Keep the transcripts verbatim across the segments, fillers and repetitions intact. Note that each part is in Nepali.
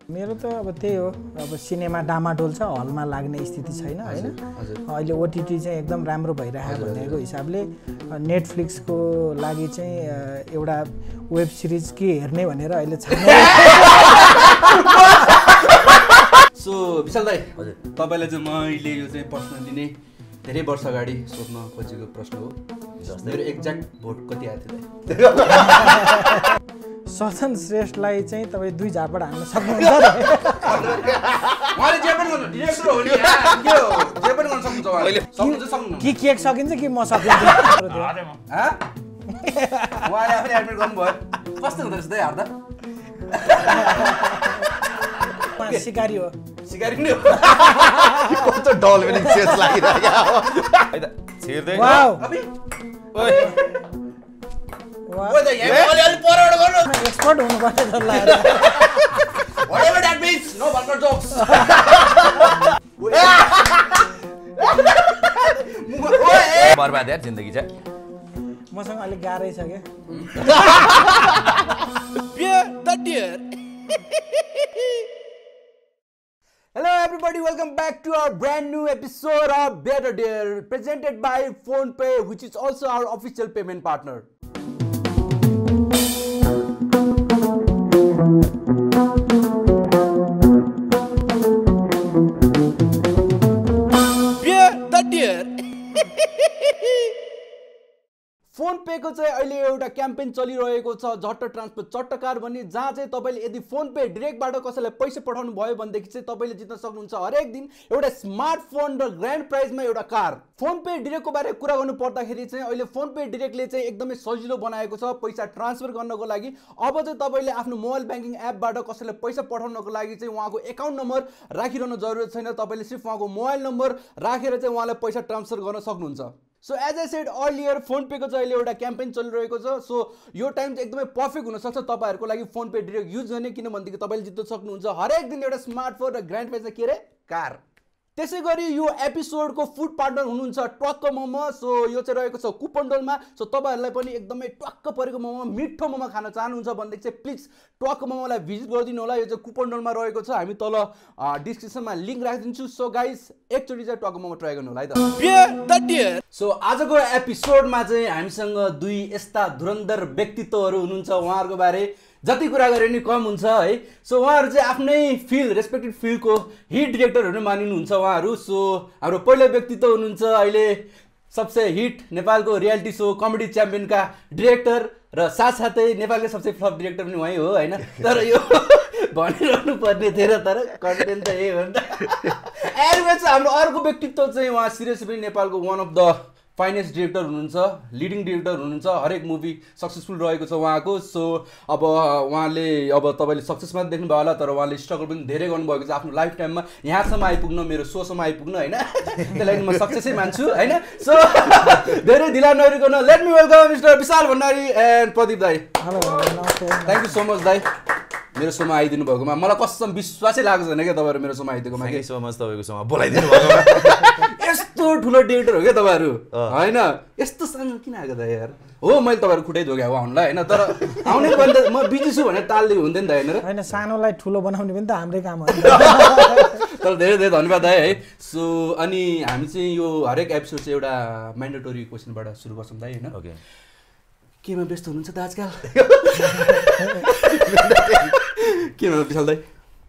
मेरो त अब त्यही हो, अब सिनेमा डामाडोल छ, हलमा लाग्ने स्थिति छैन हैन। अहिले ओटिटी चाहिँ एकदम राम्रो भइरहेको भनेको हिसाबले नेटफ्लिक्सको लागि चाहिँ एउटा वेब सिरिज के हेर्ने भनेर अहिले छान्ने। सो विशाल दाइ, हजुर तपाईलाई चाहिँ मैले यो चाहिँ पर्सनली नै धेरै वर्ष अगाडि सोध्न खोजेको प्रश्न हो। मेरो एक्ज्याक्ट भोट कति आएको थियो दाइ? सदन श्रेष्ठलाई चाहिँ तपाईँ दुई झापड हान्न सक्नुहुन्छ र? उहाँले जे पनि गर्नु, डिरेक्टर हो नि, के हो जे पनि गर्न सक्नुहुन्छ उहाँले। सक्नुहुन्छ सक्नुहुन्छ कि केक सकिन्छ कि म सकिन्छ? ह उहाँले आफै एडमिट गर्नुभयो। कस्तो हुँदो रहेछ दाइ हार्दा? सिकारी हो, सिकारी नै हो। कस्तो डल पनि चेस लागिरहेको है त छिर्दै वाउ अबे ओइ ओइ दाइ यहाँ अलि अलि परबाट गर्नु। एक्सपर्ट हुनुपर्ने जस्तो लाग्यो। Whatever that means, no vulgar jokes. बर्बाद यार जिन्दगी चाहिँ। मसँग अलिक गाह्रै छ क्या। Hello everybody, welcome back to our brand new episode of Better Dear, presented by PhonePe, which is also our official payment partner. PhonePe को चाहिँ अहिले एउटा क्याम्पेन चलिरहेको छ, झट्ट ट्रान्सफर चट्टकार भन्ने, जहाँ चाहिँ तपाईँले यदि फोन पे डिरेक्टबाट कसैलाई पैसा पठाउनु भयो भनेदेखि चाहिँ तपाईँले जित्न सक्नुहुन्छ हरेक दिन एउटा स्मार्टफोन र ग्रान्ड प्राइजमा एउटा कार। फोन पे डिरेक्टको बारे कुरा गर्नु पर्दाखेरि चाहिँ अहिले फोन पे डिरेक्टले चाहिँ एकदमै सजिलो बनाएको छ पैसा ट्रान्सफर गर्नको लागि। अब चाहिँ तपाईँले आफ्नो मोबाइल ब्याङ्किङ एपबाट कसैलाई पैसा पठाउनको लागि चाहिँ उहाँको एकाउन्ट नम्बर राखिरहनु जरुरत छैन। तपाईँले सिर्फ उहाँको मोबाइल नम्बर राखेर चाहिँ उहाँलाई पैसा ट्रान्सफर गर्न सक्नुहुन्छ। So as I said earlier, PhonePe को चाहिँ अहिले एउटा क्याम्पेन चलिरहेको छ। सो यो टाइम चाहिँ एकदमै पर्फेक्ट हुनसक्छ तपाईँहरूको लागि फोन पे डिरेक्ट युज गर्ने, किनभनेदेखि तपाईँले जित्न सक्नुहुन्छ हरेक दिन एउटा स्मार्टफोन र ग्रान्ड प्राइज के अरे कार। त्यसै गरी यो एपिसोडको फुड पार्टनर हुनुहुन्छ ट्वाक्क मोमो। सो यो चाहिँ रहेको छ कुपनडोलमा। सो तपाईँहरूलाई पनि एकदमै ट्वाक्क परेको मोमो, मिठो मोमो खान चाहनुहुन्छ भनेदेखि चाहिँ प्लिज ट्वाक्क मोमोलाई भिजिट गरिदिनु होला। यो चाहिँ कुपनडोलमा रहेको छ, हामी तल डिस्क्रिप्सनमा लिङ्क राखिदिन्छु। सो गाइस एकचोटि चाहिँ ट्वाक्क मोमो ट्राई गर्नु होला है त। सो आजको एपिसोडमा चाहिँ हामीसँग दुई यस्ता धुरन्धर व्यक्तित्वहरू हुनुहुन्छ, उहाँहरूको बारे जति कुरा गरे नि कम हुन्छ है। सो उहाँहरू चाहिँ आफ्नै फिल्ड, रेस्पेक्टेड फिल्डको हिट डिरेक्टरहरू मानिनुहुन्छ उहाँहरू। सो हाम्रो पहिलो व्यक्तित्व हुनुहुन्छ अहिले सबसे हिट नेपालको रियालिटी सो कमेडी च्याम्पियनका डिरेक्टर र साथसाथै नेपालकै सबसे फ्लप डिरेक्टर पनि उहाँ हो होइन। तर यो भनिरहनु पर्ने थिएन, तर कन्टेन्ट त यही हो नि त। एनिवे चाहिँ हाम्रो अर्को व्यक्तित्व चाहिँ उहाँ सिरियसली पनि नेपालको one of the finest director हुनुहुन्छ, लिडिङ डिरेक्टर हुनुहुन्छ, हरेक मुभी सक्सेसफुल रहेको छ उहाँको। सो अब उहाँले अब तपाईँले सक्सेसमा देख्नु भयो होला, तर उहाँले स्ट्रगल पनि धेरै गर्नुभएको छ आफ्नो लाइफ टाइममा यहाँसम्म आइपुग्न, मेरो सोसम्म आइपुग्न होइन। त्यही लागि म सक्सेसै मान्छु होइन। सो धेरै ढिला नगरिकन let me welcome mister Vishal Bhandari and Pradeep दाई। हेलो नमस्ते। थ्याङ्क यू सो मच दाई मेरो सोमा आइदिनु भएकोमा। मलाई कसम विश्वासै लागेको छैन क्या तपाईँहरू मेरो सोमा आइदिएकोमा। थ्याङ्क यू सो मच तपाईँको सोमा बोलाइदिनु भएको। यस्तो ठुलो डिरेक्टर हो क्या तपाईँहरू होइन। यस्तो सानो किन आएको दाइ यार? हो मैले तपाईँहरू खुट्टै धोक्या आउनुलाई होइन, तर आउने भने त म बिजी छु भने तालदिएको हुन्थ्यो नि त होइन र? होइन, सानोलाई ठुलो बनाउने पनि त हाम्रै काम हो। तर धेरै धेरै धन्यवाद दाइ है। सो अनि हामी चाहिँ यो हरेक एपिसोड चाहिँ एउटा म्यान्डेटोरी क्वेसनबाट सुरु गर्छौँ दाइ होइन। ओके, केमा व्यस्त हुनुहुन्छ त आजकल? केमा विशाल दाइ?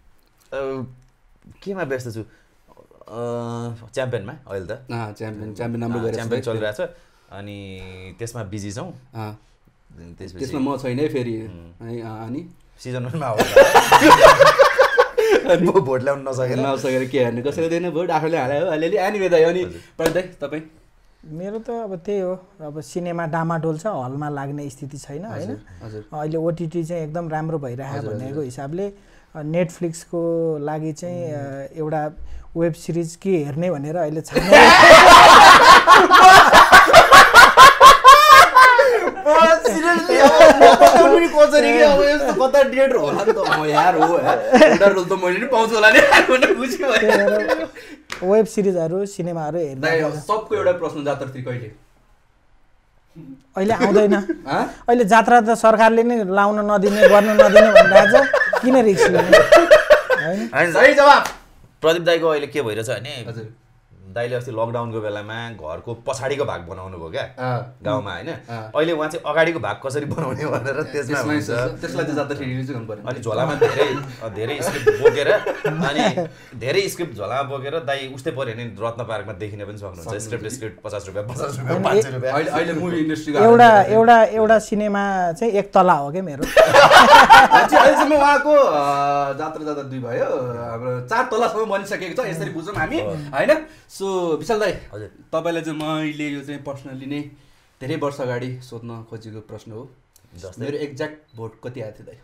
केमा व्यस्त छु? च्याम्पियनमा अहिले त च्याम्पियन च्याम्पियन राम्रो गरेर च्याम्पियन चलिरहेको छ अनि त्यसमा बिजी छौँ। त्यसमा म छैन है फेरि है। अनि सिजन वनमा हो म भोट ल्याउनु नसकेर नसकेर के हेर्नु, कसैले दिएन भोट, आफूले हाल्यो अलिअलि। एनिवे दाइ अनि प्रदीप दाइ तपाईँ? मेरो त अब त्यही हो, अब सिनेमा डामाडोल छ, हलमा लाग्ने स्थिति छैन होइन। अहिले ओटिटी चाहिँ एकदम राम्रो भइरहेको भनेको हिसाबले नेटफ्लिक्सको लागि चाहिँ एउटा वेब सिरिज के हेर्ने भनेर अहिले छान्ने। कता डिरेक्टर होला नि त म यार हो एउटा रोल त मैले नि पाउँछु होला नि भनेर खुसी भयो। वेब सिरिजहरू सिनेमाहरू हेर्दा सबको एउटा प्रश्न जात्रा थ्री कहिले? अहिले आउँदैन। अहिले जात्रा त सरकारले नै लाउन नदिने, गर्न नदिने भनिरहेको छ, किन रिस्क लिने? सही जवाब। प्रदीप दाईको अहिले के भइरहेछ भने दाईले अस्ति लकडाउनको बेलामा घरको पछाडिको भाग बनाउनु भयो क्या गाउँमा होइन, अहिले उहाँ चाहिँ अगाडिको भाग कसरी बनाउने भनेर त्यसमा हुन्छ। त्यसलाई चाहिँ ज्यादा रिलिज गर्नु पर्यो। अनि झोलामा धेरै धेरै स्क्रिप्ट बोकेर अनि धेरै स्क्रिप्ट झोलामा बोकेर दाई उस्तै पऱ्यो भने रत्न पार्कमा देखिन पनि सक्नुहुन्छ। स्क्रिप्ट स्क्रिप्ट पचास रुपियाँ पचास रुपियाँ पाँच सय रुपियाँ। अहिले अहिले मुभी इन्डस्ट्रीको एउटा एउटा एउटा सिनेमा चाहिँ एक तला हो क्या मेरो। अहिलेसम्म उहाँको जात्रा जाँदा दुई भयो, हाम्रो चार तलासम्म बनिसकेको छ, यसरी बुझौँ हामी होइन। सो विशाल दाई, तपाईँलाई चाहिँ मैले यो चाहिँ पर्सनली नै धेरै वर्ष अगाडि सोध्न खोजेको प्रश्न हो। मेरो एक्ज्याक्ट भोट कति आएको थियो दाई?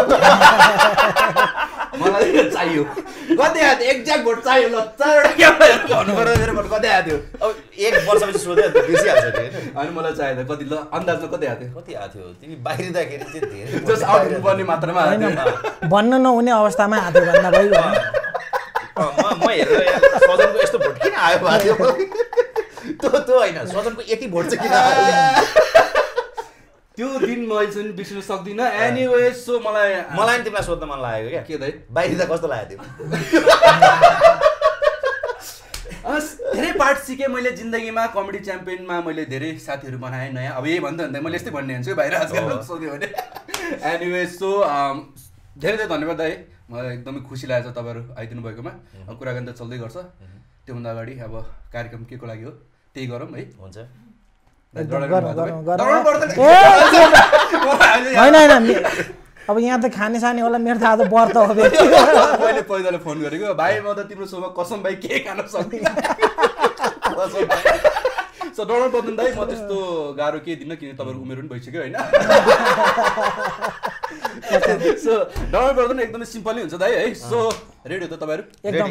मलाई चाहियो कति आएको थियो, एक्ज्याक्ट भोट चाहियो। ल चारवटा क्यामेरा भन्नु पर्दा मेरो भोट कति आएको थियो? अब एक वर्षपछि सोध्यो त बिर्सिहाल्छ नि होइन। अनि मलाई चाहियो कति, ल अन्दाजमा कति आएको थियो? कति आएको थियो तिमी बाहिरिँदाखेरि चाहिँ धेरै जस्ट आउट हुनुपर्ने मात्रामा आएको थियो। भन्न नहुने अवस्थामा आएको भन्दा भयो। म हेरेर सजनको यस्तो भोट किन आयो भयो त्यो त्यो होइन, सजनको यति भोट चाहिँ किन आयो त्यो दिन मैले चाहिँ बिर्सिन सक्दिनँ। एनिवे सो मलाई मलाई तिमीलाई सोध्न मन लागेको क्या के दाइ बाहिर कस्तो लागेको थियो? धेरै पार्ट सिकेँ मैले जिन्दगीमा। कमेडी च्याम्पियनमा मैले धेरै साथीहरू बनाएँ नयाँ। अब यही भन्दा भन्दा मैले यस्तै भन्ने हुन्छु बाहिर आजकल सोध्यो भने। एनिवे सो धेरै धेरै धन्यवाद दाइ, मलाई एकदमै खुसी लागेको छ तपाईँहरू आइदिनु भएकोमा। अब कुराकानी त चल्दै गर्छ, त्योभन्दा अगाडि अब कार्यक्रम के को लागि हो त्यही गरौँ है। हुन्छ होइन होइन अब यहाँ त खाने साने होला, मेरो त आज व्रत हो। मैले पहिला फोन गरेको भाइ म त तिम्रो सोमा कसम भाइ के खान सक्दिनँ। सो डराउनु पर्दैन दाइ, म त्यस्तो गाह्रो केही दिन्न किन तपाईँहरूको उमेर पनि भइसक्यो होइन। सो डराउनु पर्दैन, एकदमै सिम्पली हुन्छ दाइ है। सो रेडी हो त तपाईँहरू? एकदम।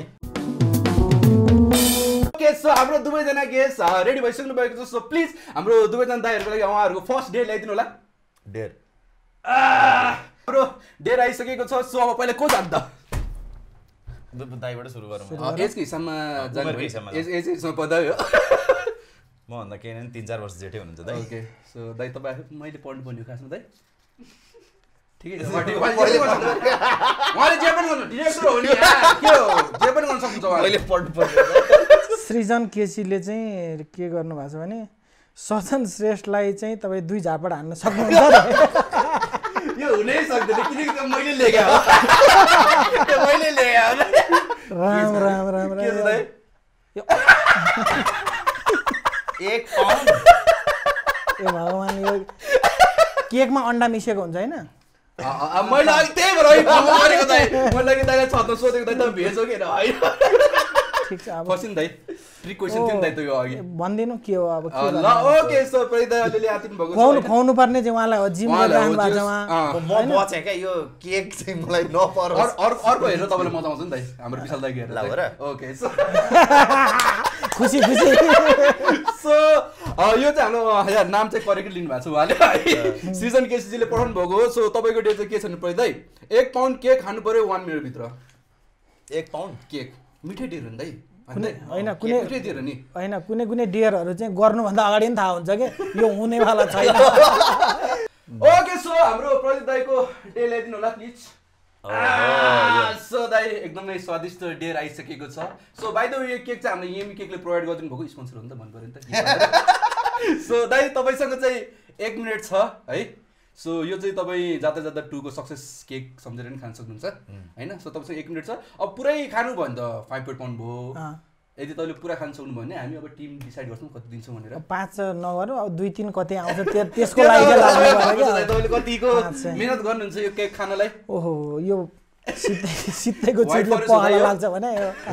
ओके सो हाम्रो दुवैजना गेस्ट रेडी भइसक्नु भएको छ। सो प्लिज हाम्रो दुवैजना दाइहरूको लागि उहाँहरूको फर्स्ट डेयर ल्याइदिनु होला। डेयर हाम्रो डेयर आइसकेको छ। सो अब पहिला को जान्छ? दाइबाट सुरु गरौँ। एजको हिसाबमा जानु एज एज हिसाबमा पर्दा हो। म भन्दा केही नै तिन चार वर्ष जेठै हुनुहुन्छ दाइ। ओके सो दाइ तपाईँ मैले पढ्नु पर्ने हो खासमा दाइ? ठिकै छ, उहाँले जे पनि गर्नु डिरेक्टर हो नि, के हो जे पनि गर्न सक्नुहुन्छ मैले पढ्नु पर्ने। सृजन केसीले चाहिँ के गर्नु भएको छ भने सजन श्रेष्ठलाई चाहिँ तपाईँ दुई झापड हान्न सक्नुहुन्छ। यो हुनै सक्दैन किनकि मैले लेखे हो, मैले लेखे हो। राम राम राम राम। एक पाउन्ड ए भगवान्, यो केकमा अन्डा मिसिएको हुन्छ होइन? मैले अघि त्यही भएर गरेको दाइ, मैले अघि दाइलाई छत्न सोधेको दाइ त भेज हो कि होइन? ठिक छ। अब फर्स्ट दाइ ट्रिक क्वेसन थियो दाइ त यो अघि भन्दिनु के हो अब के ल। ओके सो प्रदीप दाइ अलिअलि आतिनु भएको छ। खुवाउनु खुवाउनु पर्ने चाहिँ उहाँलाई हो, जिम गरिरहनु भएको छ उहाँ। म बचेँ क्या यो केक चाहिँ मलाई नपरोस्। अर्को हेरेर तपाईँलाई मजा आउँछ नि दाइ, हाम्रो विशाल दाइ हेरेर। ओके सो खुसी खुसी। सो यो चाहिँ हाम्रो यार नाम चाहिँ करेक्ट लिनु भएको छ उहाँले है, सृजन केसीजीले पठाउनु भएको हो। सो तपाईँको डेट चाहिँ के छ नि प्रदीप दाइ? एक पाउन्ड केक खानु पर्यो वान मिनटभित्र। एक पाउन्ड केक मिठै डियर हो नि दाइ? होइन कुनै मिठै डियर हो नि? होइन कुनै कुनै डियरहरू चाहिँ गर्नुभन्दा अगाडि पनि थाहा हुन्छ कि यो हुनेवाला छैन। ओके सो हाम्रो प्रदीप दाइको डे ल्याइदिनु होला प्लिज। सो दाइ एकदमै स्वादिष्ट डेयर आइसकेको छ। सो बाइ द वे यो केक चाहिँ हाम्रो यमी केकले प्रोभाइड गरिदिनु भएको स्पोन्सर हो नि त, भन्नु पर्यो नि त। सो दाइ तपाईँसँग चाहिँ एक मिनट छ है। सो यो चाहिँ तपाईँ जाँदा जाँदा टूको सक्सेस केक सम्झेर पनि खान सक्नुहुन्छ होइन। सो तपाईँसँग एक मिनट छ। अब पुरै खानु भयो नि त फाइभ पोइन्ट पाउन्ड भयो। यदि तपाईँले पुरा खान सक्नुभयो भने हामी अब टिम डिसाइड गर्छौँ कति दिन्छौँ भनेर। पाँच नगरौँ, अब दुई तिन कति आउँछ त्यसको लागि तपाईँले कतिको मिहिनेत गर्नुहुन्छ यो केक खानलाई? ओहो यो सित्तै सित्तैको चिजले पहला लाग्छ भने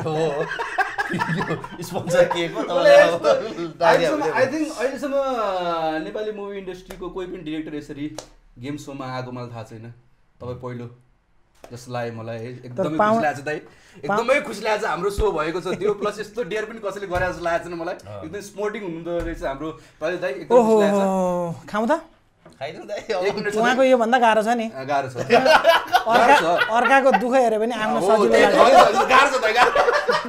स्पोन्सर केक हो तपाईँलाई। आई थिङ्क अहिलेसम्म नेपाली मुभी इन्डस्ट्रीको कोही पनि डिरेक्टर यसरी गेम सोमा आएको मलाई थाहा छैन। तपाईँ पहिलो जस्तो लाग्यो मलाई, एकदमै खुसी लागेको छ दाइ, एकदमै खुसी लागेको छ हाम्रो शो भएको छ त्यो। प्लस यस्तो डेयर पनि कसैले गरे जस्तो लागेको छैन मलाई, एकदम स्पोर्टिङ हुनुहुँदो रहेछ हाम्रो प्रदीप दाइ, एकदम खुसी लागेको छ। खाउँ त खाइदिउँ दाइ, एक मिनट। उहाँको यो भन्दा गाह्रो छ नि, गाह्रो छ। अर्काको दुःख हेऱ्यो भने आफ्नो सजिलो लाग्छ। गाह्रो छ दाइ, गाह्रो।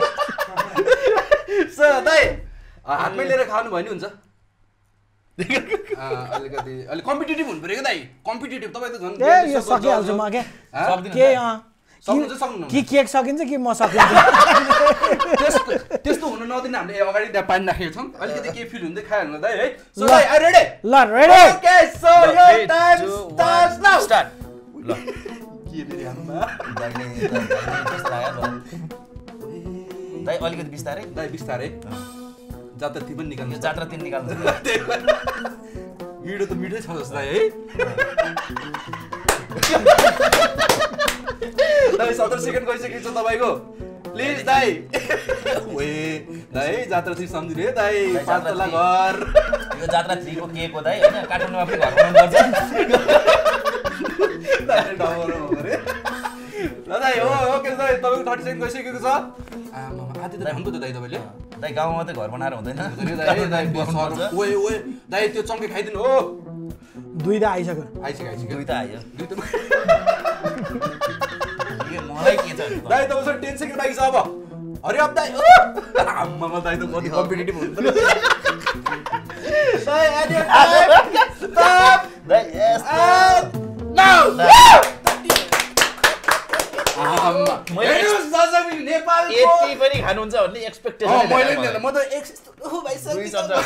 सो दाइ हातमै लिएर खानु भयो नि हुन्छ? अलिकति अलिक कम्पिटेटिभ हुनु पऱ्यो क्या दाइ, कम्पिटेटिभ। तपाईँ त झन् ए यो सकिहाल्छु म के के सक्नुहुन्छ सक्नुहुन्न कि केक सकिन्छ कि म सकिन्छ त्यस्तो त्यस्तो हुन नदिन हामीले अगाडि त्यहाँ पानी राखेको छौँ अलिकति के फिल हुँदै खाइहाल्नु दाइ है सो दाइ आर रेडी ल रेडी ओके सो यो टाइम स्टार्ट्स नाउ स्टार्ट ल के फेरि हाम्रोमा दाइले कस्तो लाग्यो दाइ अलिकति बिस्तारै दाइ बिस्तारै जात्रा ती पनि निकाल्नु यो जात्रा तिन निकाल्नु मिठो त मिठै छ जस्तो दाइ है दाइ सत्र सेकेन्ड गइसकेको छ तपाईँको प्लिज दाइ ओए दाइ जात्रा थ्री सम्झिनु है दाइ पाँच तला घर यो जात्रा थ्री को के को दाइ हैन काठमाडौँमा पनि घर बनाउनु पर्छ दाइ डाउरो गरे ल दाइ हो ओके दाइ तपाईँको थर्टी सेकेन्ड गइसकेको छ आमा आदि त भन्नु त दाइ तपाईँले दाइ गाउँमा मात्रै घर बनाएर हुँदैन दाइ दाइ ओए ओए दाइ त्यो चङ्के खाइदिनु हो दुईटा आइसक्यो आइसक्यो आइसक्यो दुई त आयो दुई त यो मलाई के छ दाइ तपाईँसँग टेन सेकेन्ड बाँकी छ अब हरि अब दाइ आम्मामा दाइ त कति कम्पिटिटिभ हुन्छ दाइ अनि स्टप दाइ यस्तो नाउ मैले हेर्नुहोस् दर्शक नेपालको यति पनि खानुहुन्छ भन्ने एक्सपेक्टेसन मैले नि म त एक ओ भाइ दुई चम्चा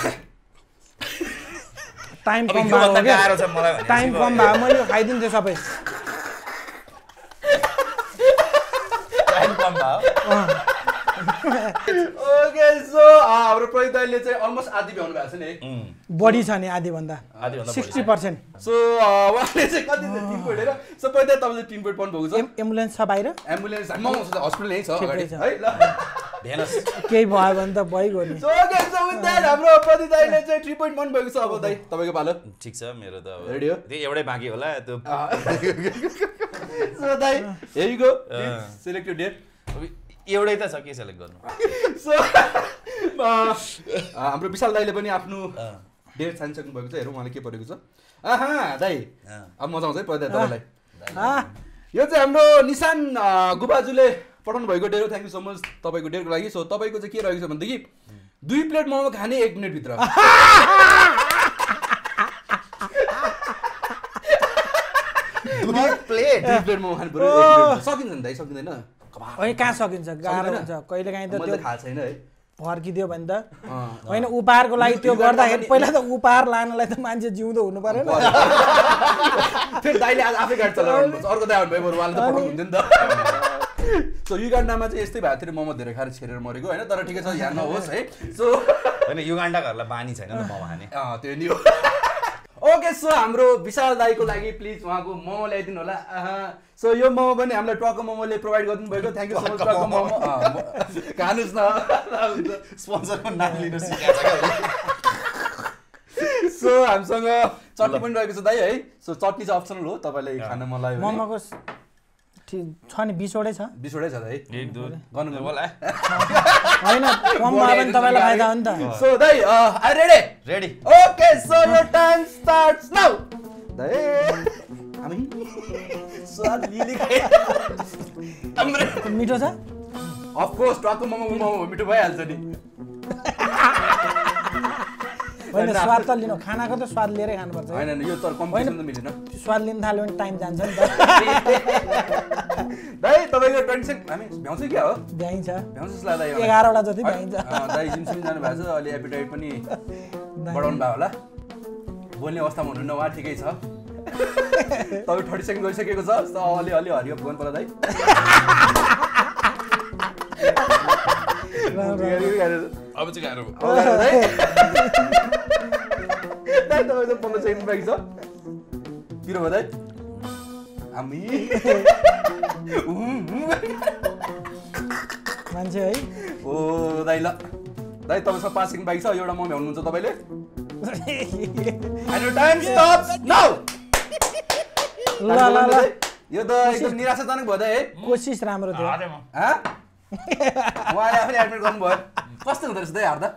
टाइम अब कम यो भयो भन्दा क्या गाह्रो छ मलाई भने टाइम कम भयो मैले खाइदिन्थेँ सबै टाइम कम भयो ओके सो हाम्रो प्रदीप दाइले चाहिँ अलमोस्ट आधी भ्याउनु भएको छ नि है बढी छ नि आधीभन्दा आधीभन्दा सिक्सटी पर्सेन्ट सो उहाँले चाहिँ कति तिन पोइन्ट हेर सो पहिला तपाईँले तिन पोइन्ट पाउनु भएको छ एम्बुलेन्स छ बाहिर एम्बुलेन्स हस्पिटल यहीँ छ अगाडि छ। है ल भेनस केही भयो भने त भइगयो नि so okay so with that हाम्रो प्रदीप दाइले चाहिँ थ्री पोइन्ट पाउनु भएको छ अब दाइ तपाईँको पालो ठिक छ मेरो त अब रेडी हो? त्यही एउटै बाँकी होला त्यो सो दाइ here you go select your date एउटै त छ के सेलेक्ट गर्नु सो हाम्रो विशाल दाइले पनि आफ्नो डेट छानिसक्नु भएको छ हेरौँ उहाँले के परेको छ आहा दाइ अब मजा आउँछ है प्रदीप तपाईँलाई यो चाहिँ हाम्रो निशान गुबाजुले पठाउनु भएको डेट हो थ्याङ्क यू सो मच तपाईँको डेटको लागि सो तपाईँको चाहिँ के रहेको छ भनेदेखि दुई प्लेट मोमो खाने एक मिनटभित्र दुई प्लेट दुई प्लेट मोमो खानु पऱ्यो सकिन्छ नि दाइ सकिँदैन होइन कहाँ सकिन्छ गाह्रो हुन्छ कहिले काहीँ त मैले त्यो थाहा छैन है फर्किदियो भने त होइन उपहारको लागि त्यो गर्दाखेरि पहिला त उपहार लानलाई त मान्छे जिउँदो हुनु पऱ्यो नि फेरि दाइले आज आफै गाडी चलाउनु पर्छ अर्को दाइ आउनुभयो बरु उहाँले त पठाउनु हुन्थ्यो नि त सो युगान्डामा चाहिँ यस्तै भएको थियो मोमो धेरै खाएर छेरेर मरेको होइन तर ठिकै छ यहाँ नहोस् है सो होइन युगान्डाहरूलाई बानी छैन नि मोमो खाने त्यो नि हो ओके सो हाम्रो विशाल दाइको लागि प्लिज उहाँको मोमो ल्याइदिनु होला सो यो मोमो पनि हामीलाई टक्क मोमोले प्रोभाइड गरिदिनु भएको थ्याङ्क यू सो मच टक्क मोमो खानुहोस् न स्पोन्सरको नाम लिन सिकाएको छ क्या सो हामीसँग चटनी पनि रहेको छ दाइ है सो चटनी चाहिँ अप्सनल हो तपाईँलाई खान मन लाग्यो भने। मोमोको ठिक छ नि बिसवटै छ बिसवटै छ दाइ एक दुई गर्नु होला होइन कम भयो भने तपाईँलाई फाइदा हो नि त सो दाइ are ready ready okay so your time starts now दाइ हामी स्वाद लिली खाए मिठो छ अफ कोर्स टक्क मोमो मोमो मिठो भइहाल्छ नि होइन स्वाद त लिनु खानाको त स्वाद लिएरै खानुपर्छ होइन यो त कम्पिटिसन त मिलेन स्वाद लिन थाल्यो भने टाइम जान्छ नि त दाइ तपाईँको ट्वेन्टी सेकेन्ड हामी भ्याउँछ क्या हो भ्याइन्छ भ्याउँछ जस्तो लाग्दा एघारवटा जति भ्याइन्छ दाइ जिम सिम जानु भएको छ अहिले एपिटाइट पनि बढाउनु भयो होला बोल्ने अवस्थामा हुनुहुन्न उहाँ ठिकै छ तपाईँ थर्टी सेकेन्ड गइसकेको छ अलि अलि हरियो गर्नु पर्ला दाइ अब चाहिँ गाह्रो तपाईँको पन्ध्र सेकेन्ड बाँकी छ पिरो भयो दाइ हामी मान्छे है ओ दाइ ल दाइ तपाईँसँग पाँच सेकेन्ड बाँकी छ एउटा म भ्याउनुहुन्छ तपाईँले टाइम स्टप नाउ ल ल ल यो त एकदम निराशाजनक भयो दाइ है कोसिस राम्रो थियो उहाँले आफैले एडमिट गर्नुभयो कस्तो हुँदो रहेछ दाइ हार्दा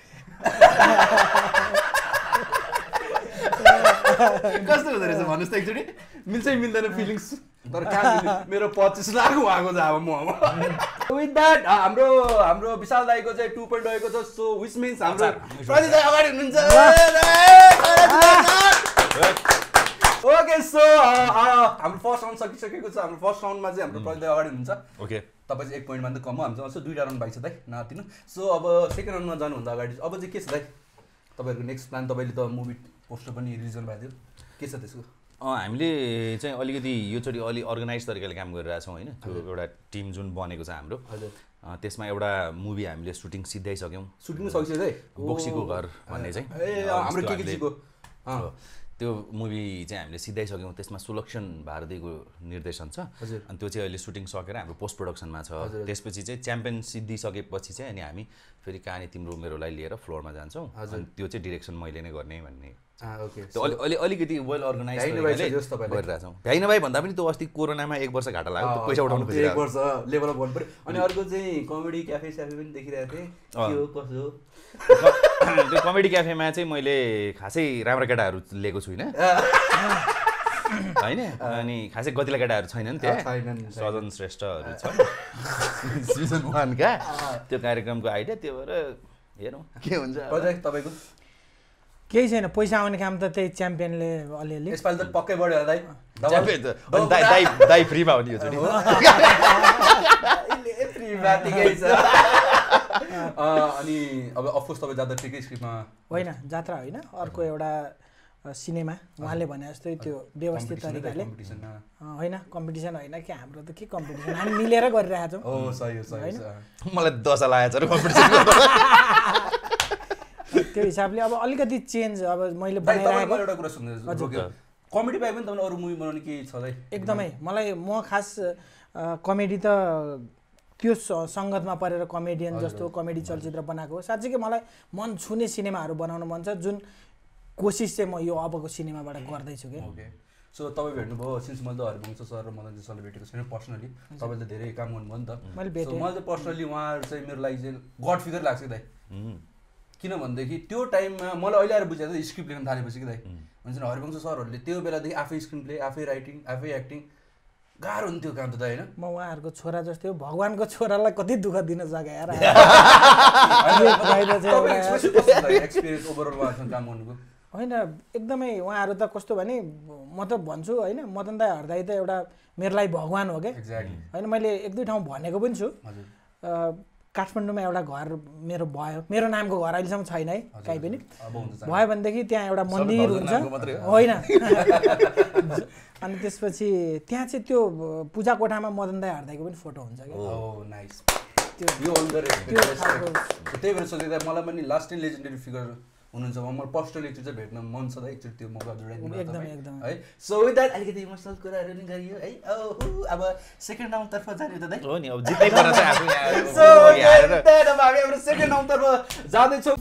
कस्तो हुँदो रहेछ भन्नुहोस् त एकचोटि मिल्छ मिल्दैन फिलिङ्स तर कहाँ मेरो पच्चिस लाख उहाँको छ अब म विथ द्याट हाम्रो हाम्रो विशाल दाइको चाहिँ टु पोइन्ट रहेको छ सो विच मिन्स हाम्रो प्रदीप दाइ अगाडि हुनुहुन्छ ओके सो हाम्रो फर्स्ट राउन्ड सकिसकेको छ हाम्रो फर्स्ट राउन्डमा चाहिँ हाम्रो प्रदीप अगाडि हुनुहुन्छ ओके तपाईँ चाहिँ एक पोइन्ट मात्रै कम हो हामीसँग अझ दुईवटा राउन्ड बाइक छ दाइ नआतिनु सो अब सेकेन्ड राउन्डमा जानुभन्दा अगाडि अब चाहिँ के छ दाइ तपाईँहरूको नेक्स्ट प्लान तपाईँले त मुभी पोस्टर पनि रिलिज गर्नुभएको थियो के छ त्यसको हामीले चाहिँ अलिकति योचोटि अलि अर्गनाइज तरिकाले काम गरिरहेछौँ होइन त्यो एउटा टिम जुन बनेको छ हाम्रो त्यसमा एउटा मुभी हामीले सुटिङ सिद्धाइसक्यौँ सुटिङ सकिसक्यो है बोक्सीको घर भन्ने चाहिँ हाम्रो के के को त्यो मुभी चाहिँ हामीले सिद्धाइसक्यौँ त्यसमा सुलक्षण भारतीको निर्देशन छ अनि त्यो चाहिँ अहिले सुटिङ सकेर हाम्रो पोस्ट प्रोडक्सनमा छ त्यसपछि चाहिँ च्याम्पियन सिद्धिसकेपछि चाहिँ अनि हामी फेरि कहानी तिम्रो मेरोलाई लिएर फ्लोरमा जान्छौँ अनि त्यो चाहिँ डिरेक्सन मैले नै गर्ने भन्ने त्यो अलि अलि अलिकति वेल अर्गनाइज गरिरहेछौँ भ्याइ नभए भन्दा पनि त्यो अस्ति कोरोनामा एक वर्ष घाटा लाग्यो पैसा उठाउनु खोजेको एक वर्ष लेभल अप गर्नु पऱ्यो अनि अर्को चाहिँ कमेडी क्याफे स्याफे पनि देखिरहेको थिएँ के हो कसो त्यो कमेडी क्याफेमा चाहिँ मैले खासै राम्रो केटाहरू लिएको छुइनँ होइन अनि खासै गतिला केटाहरू छैनन् त्यहाँ सजन श्रेष्ठहरू छ सिजन वानका त्यो कार्यक्रमको आइडिया त्यो भएर हेरौँ के हुन्छ तपाईँको केही छैन पैसा आउने काम त त्यही च्याम्पियनले अलिअलि यसपालि त पक्कै बढ्यो दाइ च्याम्पियन दाइ दाइ फ्रीमा हो नि यो चोटि फ्रीमा ठिकै छ अनि अब अफकोर्स तपाईँ जाँदा ठिकै स्क्रिप्टमा होइन जात्रा होइन अर्को एउटा सिनेमा उहाँले भने जस्तै त्यो व्यवस्थित तरिकाले होइन कम्पिटिसन होइन कि हाम्रो त के कम्पिटिसन हामी मिलेर गरिरहेको छौँ मलाई दशा लागेको छ कम्पिटिसन त्यो हिसाबले अब अलिकति चेन्ज अब मैले बनाइरहेको एउटा कुरा सुन्दैछु कमेडी बाहेक पनि तपाईँ अरू मुभी बनाउने के छ दाइ एकदमै मलाई म खास कमेडी त त्यो सङ्गतमा परेर कमेडियन जस्तो कमेडी चलचित्र बनाएको साँच्चै मलाई मन छुने सिनेमाहरू बनाउन मन छ जुन कोसिस चाहिँ म यो अबको सिनेमाबाट गर्दैछु कि ओके सो तपाईँ भेट्नुभयो सिन्स मैले त हरिवंश सर र मदन सरले भेटेको छैन पर्सनली तपाईँले त धेरै काम गर्नुभयो नि त मैले भेटेँ मैले चाहिँ पर्सनली उहाँहरू चाहिँ मेरो लागि चाहिँ गड फिगर लाग्छ कि दाइ किनभनेदेखि त्यो टाइममा मलाई अहिले आएर बुझाएको थियो स्क्रिप्ट लेख्न थालेपछि कि दाइ भन्छ हरिवंश सरहरूले त्यो बेलादेखि आफै स्क्रिन प्ले आफै राइटिङ आफै एक्टिङ गाह्रो हुन्थ्यो काम त दाइ होइन म उहाँहरूको छोरा जस्तै हो भगवान्को छोरालाई कति दुःख दिन सक्यो यार एक्सपिरियन्स ओभरअल उहाँसँग काम गर्नुको होइन एकदमै उहाँहरू त कस्तो भने म त भन्छु होइन मदन दाइ हर्दाई त एउटा मेरो लागि भगवान् हो क्या होइन मैले एक दुई ठाउँ भनेको पनि छु काठमाडौँमा एउटा घर मेरो भयो मेरो नामको घर अहिलेसम्म छैन है कहीँ पनि भयो भनेदेखि त्यहाँ एउटा मन्दिर हुन्छ होइन अनि त्यसपछि त्यहाँ चाहिँ त्यो पूजा कोठामा मदन दाइ हर्दाईको पनि फोटो हुन्छ क्या त्यही भएर सोचेको मलाई पनि लास्ट टाइम लेजेन्डरी फिगर हुनुहुन्छ मलाई पर्सनली एकचोटि चाहिँ भेट्न मन छ एकचोटि त्यो मौका जोडाइदिनु एकदमै एकदमै है सो विथ द्याट अलिकति इमोसनल कुराहरू पनि गरियो है अब सेकेन्ड राउन्डतर्फ जाने त दाइ हो नि अब जित्नै पर्छ आफू सो अब हामी हाम्रो सेकेन्ड राउन्डतर्फ जाँदैछौँ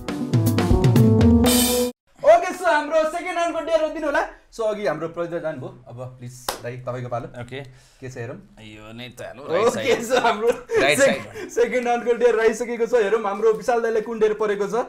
ओके सो हाम्रो सेकेन्ड राउन्डको डेयर दिनु होला सो अघि हाम्रो प्रदीप जानुभयो अब प्लिज दाइ तपाईँको पालो ओके के छ हेरौँ यो नै त ओके सो हाम्रो सेकेन्ड राउन्डको डेयर आइसकेको छ हेरौँ हाम्रो विशाल दाइलाई कुन डेयर परेको छ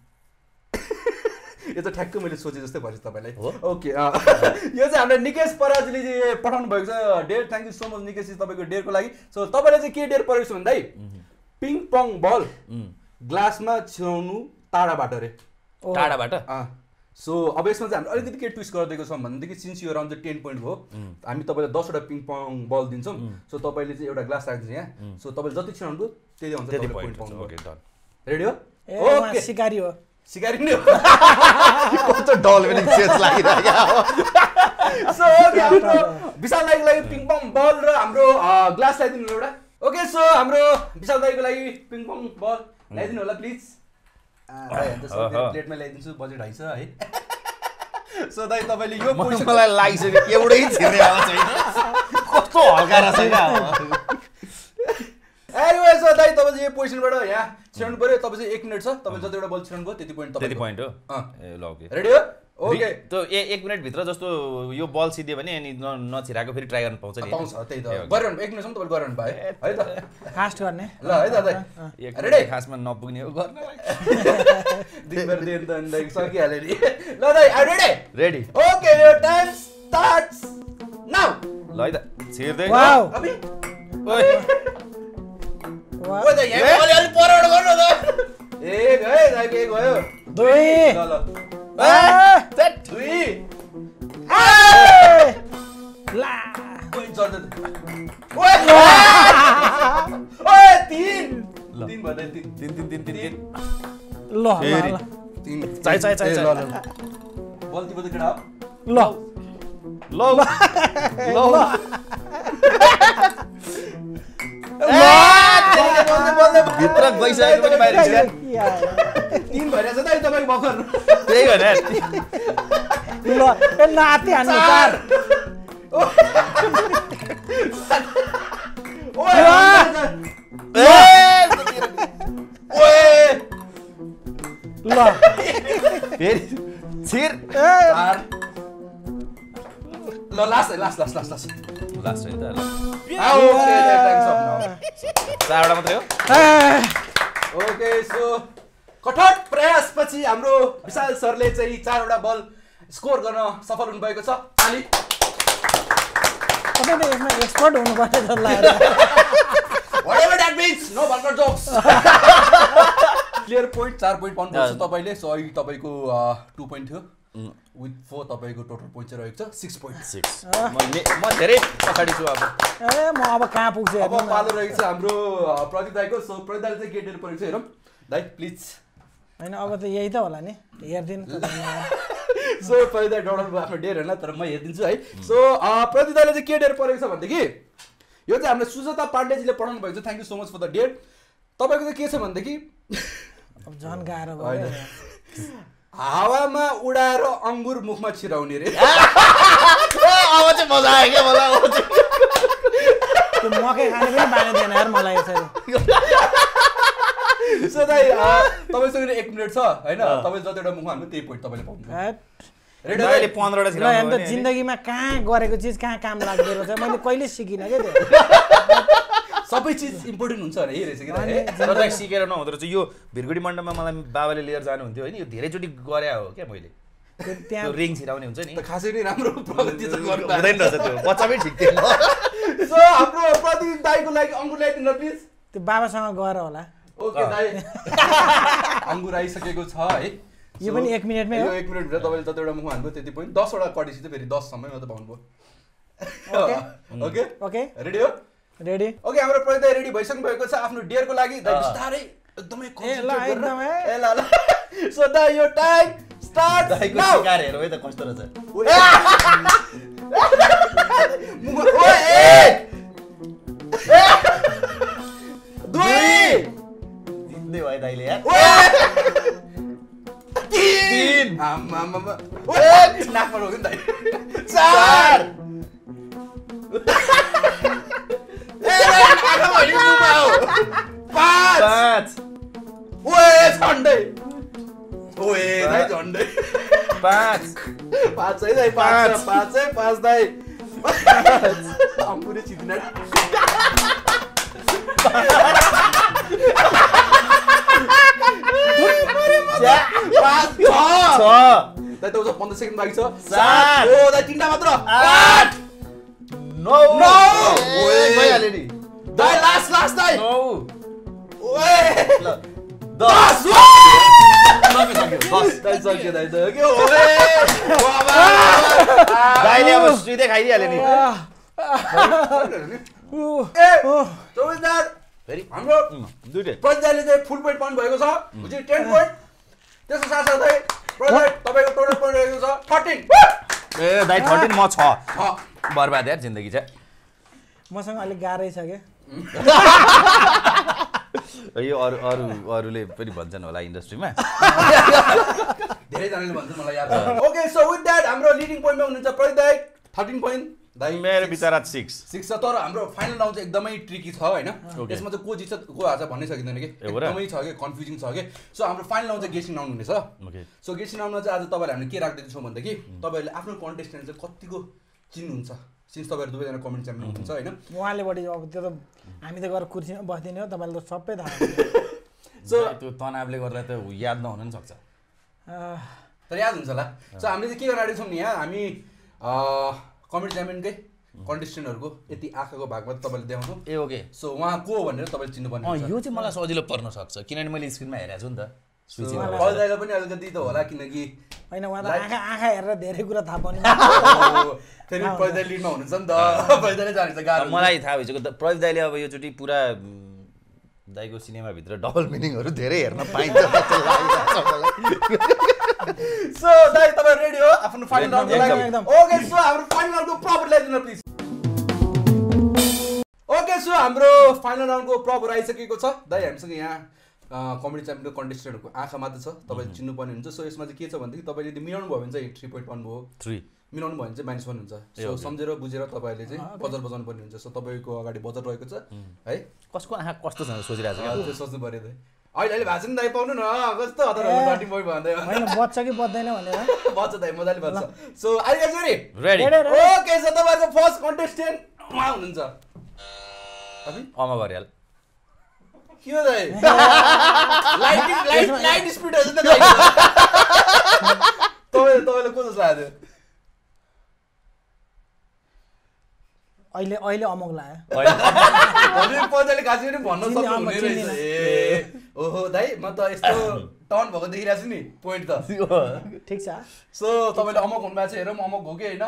यो त ठ्याक्कै मैले सोचे जस्तै भएछ तपाईँलाई ओके यो चाहिँ हाम्रो निकेश पराजुले चाहिँ पठाउनु भएको छ dare thank you so much Nikesh तपाईँको डेयरको लागि सो तपाईँलाई चाहिँ के डेयर परेको छ भन्दा पिङ पङ बल ग्लासमा छिराउनु टाढाबाट रे टाढाबाट सो अब यसमा चाहिँ हामीले अलिकति के ट्विस्ट गरिदिएको छौँ भनेदेखि सिन्स यो राउन्ड चाहिँ टेन पोइन्ट भयो हामी तपाईँलाई दसवटा पिङ पङ बल दिन्छौँ सो तपाईँले चाहिँ एउटा ग्लास राख्छ यहाँ सो तपाईँले जति छिराउनु भयो त्यही हुन्छ पोइन्ट पाउनु रेडी हो ओके सिकारी हो सिकारी नै हो कस्तो डल पनि चेन्ज लागिरहेको सो ओके हाम्रो विशाल दाइको लागि पिङ पङ बल र हाम्रो ग्लास ल्याइदिनु एउटा ओके सो हाम्रो विशाल दाइको लागि पिङ पङ बल ल्याइदिनु होला प्लिज प्लेटमा ल्याइदिन्छु बजेट हाइ छ है सो दाइ तपाईँले यो मलाई लागिसक्यो एउटै छिर्ने आवाज छैन कस्तो हल्का रहेछ एनिवे सो दाइ तपाईँ चाहिँ यो पोजिसनबाट यहाँ छिराउनु पर्यो तपाईँ चाहिँ एक मिनट छ तपाईँ जतिवटा बल छिराउनु भयो त्यति पोइन्ट त्यति पोइन्ट हो ए ल ओके रेडी हो ओके त्यो ए एक मिनटभित्र जस्तो यो बल सिद्धियो भने अनि नछिराएको फेरि ट्राई गर्न पाउँछ नि पाउँछ त्यही त गरिरहनु एक मिनटसम्म तपाईँले गरिरहनु भयो है त फास्ट गर्ने ल है दादा रेडी खासमा नपुग्ने हो गर्न दिनभर दिन त अन्त सकिहाल्यो नि ल दाइ आर रेडी रेडी ओके यो टाइम स्टार्ट्स नाउ ल है त छिर्दै वाउ अबि ओए ओ दाइ यहाँ अलि अलि परबाट गर्नु त एक है दाइ एक भयो दुई ल ल ए सेट दुई ओए ओए तीन तीन भन्दै तीन तीन तीन तीन तीन तीन ल ल तीन चाइ चाइ चाइ ल ल बल ती बल केटा ल ल ल भित्र गइसकेको पनि बाहिर निस्कियो तीन भइरहेछ त अहिले तपाईको भर्खर त्यही भने ल ए नाति हान्नु चार ओए ओए ल फेरि छिर चार ल last last last last last last है त ल आ ओके टाइम्स अप नाउ चारवटा मात्रै हो ओके सो कठोर प्रयासपछि हाम्रो विशाल सरले चाहिँ चारवटा बल स्कोर गर्न सफल हुनुभएको छ ताली तपाईँ त यसमा एक्सपर्ट हुनुपर्छ जस्तो लाग्यो whatever that means no vulgar jokes clear point चार पोइन्ट पाउनुपर्छ तपाईँले सो अहिले तपाईँको टू पोइन्ट थियो विथ फोर तपाईँको टोटल पोइन्ट चाहिँ रहेको छ सिक्स पोइन्ट सिक्स म धेरै पछाडि छु अब ए म अब कहाँ पुग्छु अब पालो रहेको छ हाम्रो प्रदीप दाईको सो प्रदीप दाईले चाहिँ गेटेर परेको छ हेरौँ दाई प्लिज होइन अब त यही त होला नि हेरिदिनु सो प्रदीप दाई डराउनु आफ्नो डेर होइन तर म हेरिदिन्छु है सो प्रदीप दाईले चाहिँ के डेर परेको छ भनेदेखि यो चाहिँ हाम्रो सुजाता पाण्डेजीले पठाउनु भएको छ thank you so much for the date तपाईँको चाहिँ के छ भनेदेखि अब झन् गाह्रो भयो हावामा उडाएर अङ्गुर मुखमा छिराउने रे अब चाहिँ मजा आयो क्या मलाई त्यो मकै खाने पनि बानी दिएन यार मलाई यसरी सो दाइ तपाईँसँग एक मिनट छ होइन तपाईँ जतिवटा मुखमा हाल्नु त्यही पोइन्ट तपाईँले पाउनु अहिले पन्ध्रवटा ल हेर्नु त जिन्दगीमा कहाँ गरेको चिज कहाँ काम लाग्दो रहेछ मैले कहिले सिकिनँ क्या त्यो सबै चिज इम्पोर्टेन्ट हुन्छ अरे रहेछ कि तर सिकेर नहुँदो रहेछ यो भिरगुडी मण्डपमा मलाई बाबाले लिएर जानुहुन्थ्यो होइन यो धेरैचोटि गरे हो क्या मैले त्यो रिङ छिराउने हुन्छ नि खासै नै राम्रो प्रगति चाहिँ गर्नु हुँदैन रहेछ त्यो बच्चामै ठिक थिएन सो हाम्रो प्रदीप दाईको लागि अङ्गुर ल्याइदिनु प्लिज त्यो बाबासँग गएर होला ओके दाई अङ्गुर आइसकेको छ है यो पनि एक मिनटमै यो एक मिनट भित्र तपाईँले जतिवटा मुख हाल्नुभयो त्यति पोइन्ट दसवटा कटेपछि चाहिँ फेरि दससम्मै मात्रै पाउनुभयो ओके ओके रेडी हो रेडी ओके हाम्रो प्रदीप दाई रेडी भइसक्नु भएको छ आफ्नो डेयरको लागि दाई बिस्तारै एकदमै कन्सन्ट्रेट गरेर ए ल ल सो दाई यो टाइम स्टार्ट दाइको शिकार हेरौ है त कस्तो रहेछ ओए एक दुई जित्दै भयो दाइले यार तीन आमा आमा ओए नाकमा रोक्यो नि दाइ चार पाँच पाँच ओए झन्डै ओए दाइ झन्डै पाँच पाँच है दाइ पाँच पाँच है पाँच दाइ अङ्कुरे चित्न दाइ त पन्ध्र सेकेन्ड बाँकी छ सात ओ दाइ तिनवटा मात्र आठ नौ नौ ओए भइहाल्यो नि दाइ लास्ट लास्ट दाइ नौ ओए ल दस सक्यो सक्यो दस दाइ सक्यो दाइ त के ओए बाबा दाइले अब सिधै खाइदिहाल्यो नि ए चौबिसदार फेरि हाम्रो दुईटै प्रज्ञाले चाहिँ फुल पोइन्ट पाउनु भएको छ हुन्छ टेन पोइन्ट त्यसको साथसाथै प्रज्ञा तपाईँको टोटल पोइन्ट रहेको छ थर्टिन ए दाइ थर्टिन म छ बर्बाद यार जिन्दगी चाहिँ मसँग अलिक गाह्रै छ क्या यो अरू अरू अरूले पनि भन्छन् होला इन्डस्ट्रीमा धेरैजनाले भन्छ मलाई याद छ ओके सो विथ द्याट हाम्रो लिडिङ पोइन्टमा हुनुहुन्छ प्रदीप दाइ थर्टिन पोइन्ट दाइ मेरो विचार सिक्स सिक्स छ तर हाम्रो फाइनल राउन्ड चाहिँ एकदमै ट्रिकी छ होइन यसमा चाहिँ को जित्छ को हार्छ भन्नै सकिँदैन कि एकदमै छ कि कन्फ्युजिङ छ कि सो हाम्रो फाइनल राउन्ड चाहिँ गेसिङ राउन्ड हुनेछ सो गेसिङ राउन्डमा चाहिँ आज तपाईँहरूले हामीले के राख्दैछौँ छौँ भनेदेखि तपाईँहरूले आफ्नो कन्टेस्टेन्ट चाहिँ कतिको चिन्नुहुन्छ सिन्स तपाईँहरू दुवैजना कमेन्ट च्याम्पियन हुनुहुन्छ होइन उहाँले बढी अब त्यो त हामी त गएर कुर्सीमा बस्दिने हो तपाईँले त सबै थाहा हुन्छ सो त्यो तनावले गर्दा त याद नहुन पनि सक्छ तर याद हुन्छ होला सो हामीले चाहिँ के गर्न आँटेको छौँ नि यहाँ हामी कमेन्ट च्याम्पियनकै कन्टेस्टेन्टहरूको यति आँखाको भागमा तपाईँले देखाउँछौँ ए ओके सो उहाँ को हो भनेर तपाईँले चिन्नुपर्ने यो चाहिँ मलाई सजिलो पर्न सक्छ किनभने मैले स्क्रिनमा हेरेको छु नि त कलदाइलाई पनि अलिकति त होला किनकि होइन उहाँ त आँखा आँखा हेरेर धेरै कुरा थाहा पाउने फेरि प्रदीप लिडमा हुनुहुन्छ नि त प्रदीपले जान्छ गाह्रो मलाई थाहा भइसक्यो त प्रदीप दाइले अब योचोटि पुरा दाइको सिनेमाभित्र डबल मिनिङहरू धेरै हेर्न पाइन्छ जस्तो लागिरहेको छ मलाई सो दाइ तपाईँ रेडी हो आफ्नो फाइनल राउन्डको लागि एकदम ओके सो हाम्रो फाइनल राउन्डको प्रपर ल्याइदिनु प्लिज ओके सो हाम्रो फाइनल राउन्डको प्रपर आइसकेको छ दाइ हामीसँग यहाँ कमेडी च्याम्पियनको कन्टेस्टेन्टहरूको आँखा मात्र छ तपाईँले चिन्नुपर्ने हुन्छ सो यसमा चाहिँ के छ भनेदेखि तपाईँले यदि मिलाउनु भयो भने चाहिँ थ्री पोइन्ट वान भयो थ्री मिलाउनु भयो भने चाहिँ माइनस वान हुन्छ सो सम्झेर बुझेर तपाईँहरूले चाहिँ बजर बजाउनु पर्ने हुन्छ सो तपाईँको अगाडि बजर रहेको छ है कसको आँखा कस्तो छ सोचिरहेको छ त्यो सोच्नु पऱ्यो त अहिले अहिले भाषण दाइ पाउनु न कस्तो हतार पार्टी बोय भन्दै होइन बच्छ कि बच्दैन भनेर बच्छ दाइ मजाले बच्छ so I guys ready okay so तपाईँको फर्स्ट कन्टेस्टेन्ट उहाँ हुनुहुन्छ अभि अमा गरिहाल के हो दाइ लाइट लाइट लाइट स्पिड हो त दाइ तपाईले तपाईले को जस्तो लाग्यो अहिले अहिले अमोक लाग्यो भने पहिले गाजी पनि भन्न सक्नु हुने रहेछ ए ओहो दाइ म त यस्तो टर्न भएको देखिरहेको छु नि पोइन्ट त ठिक छ सो तपाईले अमोक हुनुभएको छ हेरौँ अमोक हो कि होइन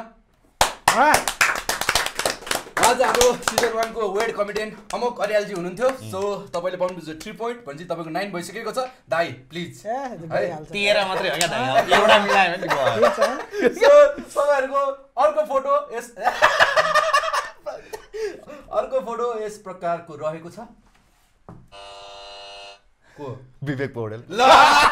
आज हाम्रो सिजन वानको वेट कमिटेन्ट अमोक अरियालजी हुनुहुन्थ्यो सो तपाईँले पाउनुहुन्छ थ्री पोइन्ट भनेपछि तपाईँको नाइन भइसकेको छ दाइ प्लिज तेह्र मात्रै हो क्या दाइ एउटा मिलायो भने सो तपाईँहरूको अर्को फोटो यस अर्को फोटो यस प्रकारको रहेको छ को विवेक पौडेल ल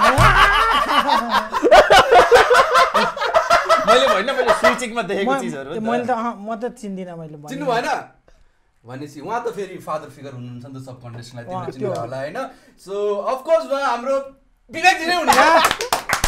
मैले भन्न मैले स्विचिङमा देखेको चीजहरु मैले त म त चिन्दिन मैले चिन्नु भएन भनेपछि उहाँ त फेरि फादर फिगर हुनुहुन्छ नि त सब कन्टेस्टलाई तिमीले चिन्नु होला हैन सो अफ कोर्स उहाँ हाम्रो विवेक जी नै हुनुहुन्छ